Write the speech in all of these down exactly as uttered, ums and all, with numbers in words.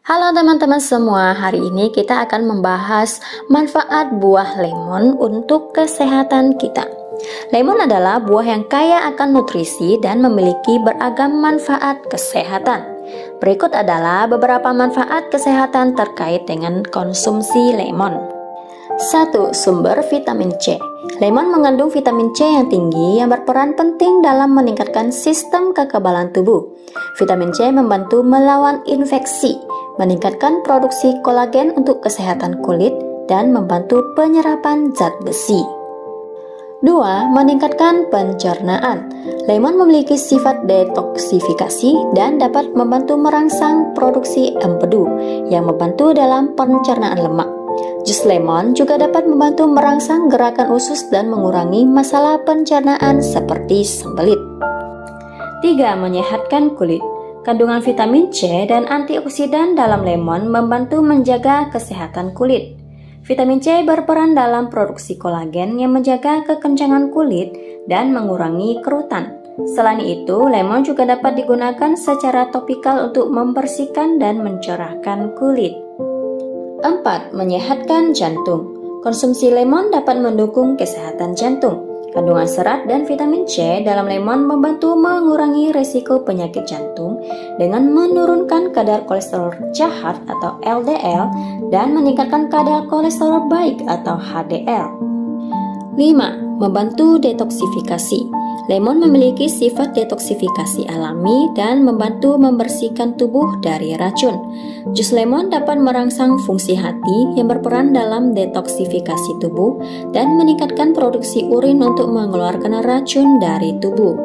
Halo teman-teman semua, hari ini kita akan membahas manfaat buah lemon untuk kesehatan kita. Lemon adalah buah yang kaya akan nutrisi dan memiliki beragam manfaat kesehatan. Berikut adalah beberapa manfaat kesehatan terkait dengan konsumsi lemon. satu. Sumber vitamin C. Lemon mengandung vitamin C yang tinggi yang berperan penting dalam meningkatkan sistem kekebalan tubuh. Vitamin C membantu melawan infeksi, meningkatkan produksi kolagen untuk kesehatan kulit, dan membantu penyerapan zat besi. dua. Meningkatkan pencernaan. Lemon memiliki sifat detoksifikasi dan dapat membantu merangsang produksi empedu yang membantu dalam pencernaan lemak. Jus lemon juga dapat membantu merangsang gerakan usus dan mengurangi masalah pencernaan seperti sembelit. tiga. Menyehatkan kulit. Kandungan vitamin C dan antioksidan dalam lemon membantu menjaga kesehatan kulit. Vitamin C berperan dalam produksi kolagen yang menjaga kekencangan kulit dan mengurangi kerutan. Selain itu, lemon juga dapat digunakan secara topikal untuk membersihkan dan mencerahkan kulit. empat. Menyehatkan jantung. Konsumsi lemon dapat mendukung kesehatan jantung. Kandungan serat dan vitamin C dalam lemon membantu mengurangi risiko penyakit jantung dengan menurunkan kadar kolesterol jahat atau L D L dan meningkatkan kadar kolesterol baik atau H D L. lima. Membantu detoksifikasi. Lemon memiliki sifat detoksifikasi alami dan membantu membersihkan tubuh dari racun. Jus lemon dapat merangsang fungsi hati yang berperan dalam detoksifikasi tubuh dan meningkatkan produksi urin untuk mengeluarkan racun dari tubuh.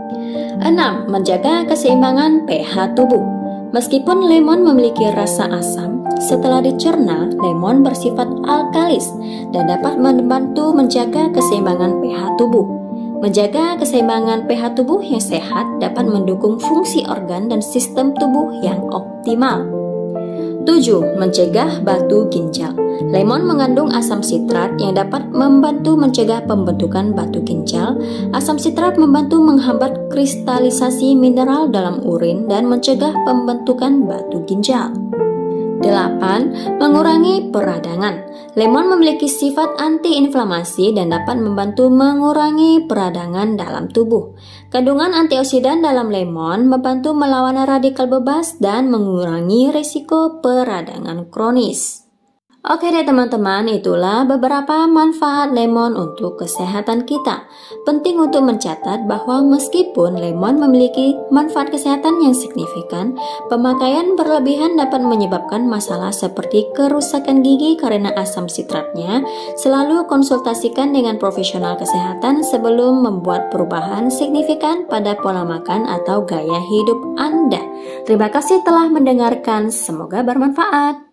enam. Menjaga keseimbangan pH tubuh. Meskipun lemon memiliki rasa asam, setelah dicerna, lemon bersifat alkalis dan dapat membantu menjaga keseimbangan pH tubuh. Menjaga keseimbangan pH tubuh yang sehat dapat mendukung fungsi organ dan sistem tubuh yang optimal. tujuh. Mencegah batu ginjal. Lemon mengandung asam sitrat yang dapat membantu mencegah pembentukan batu ginjal. Asam sitrat membantu menghambat kristalisasi mineral dalam urin dan mencegah pembentukan batu ginjal. delapan. Mengurangi peradangan. Lemon memiliki sifat antiinflamasi dan dapat membantu mengurangi peradangan dalam tubuh. Kandungan antioksidan dalam lemon membantu melawan radikal bebas dan mengurangi risiko peradangan kronis. Oke deh teman-teman, itulah beberapa manfaat lemon untuk kesehatan kita. Penting untuk mencatat bahwa meskipun lemon memiliki manfaat kesehatan yang signifikan, pemakaian berlebihan dapat menyebabkan masalah seperti kerusakan gigi karena asam sitratnya. Selalu konsultasikan dengan profesional kesehatan sebelum membuat perubahan signifikan pada pola makan atau gaya hidup Anda. Terima kasih telah mendengarkan, semoga bermanfaat.